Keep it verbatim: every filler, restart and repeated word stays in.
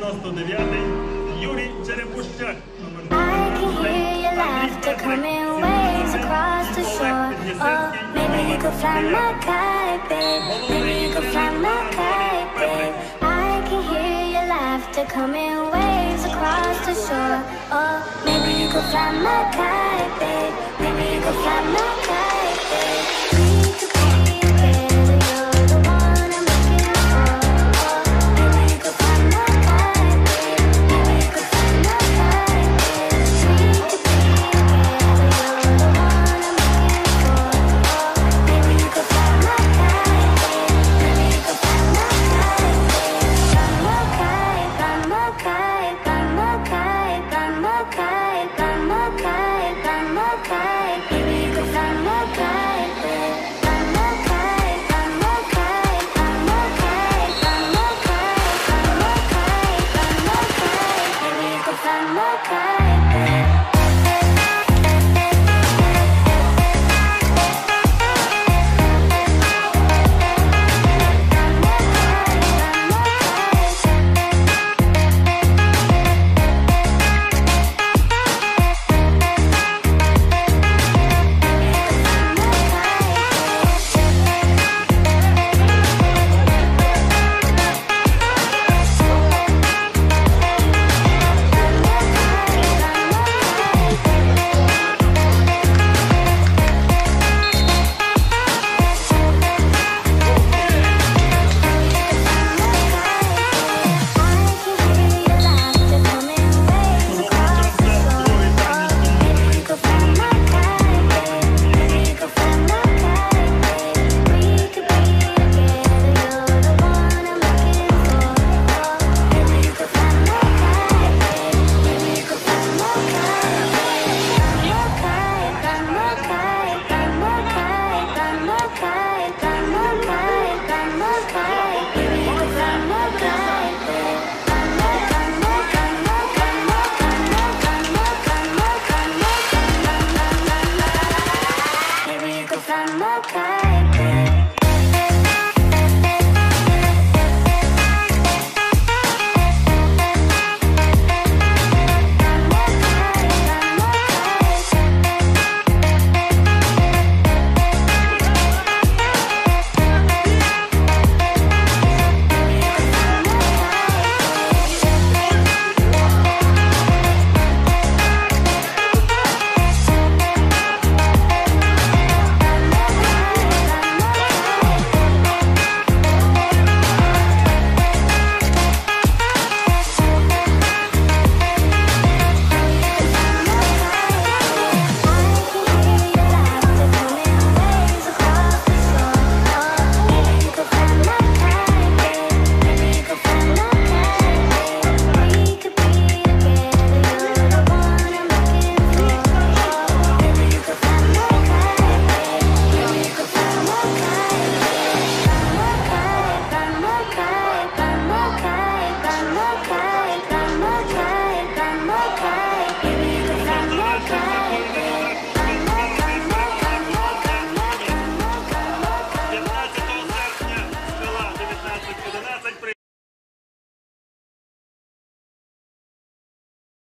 дев'яносто дев'ятий Юрій Черепущак. I can hear your laughter coming waves across the shore. Oh, maybe you could fly my kite, babe. Maybe you could fly my kite, babe. I can hear your laughter coming waves across the shore. Oh, maybe you could fly my kite, babe.